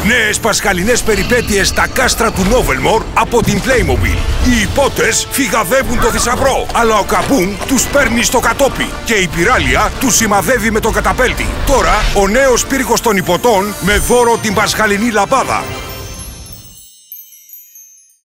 Νέες πασχαλινές περιπέτειες στα κάστρα του Νόβελμορ από την Playmobil. Οι υπότες φυγαδεύουν το θησαυρό, αλλά ο Καμπούμ τους παίρνει στο κατόπι και η Πυράλια τους σημαδεύει με τον καταπέλτη. Τώρα ο νέος πύργος των υποτών με δώρο την πασχαλινή λαμπάδα.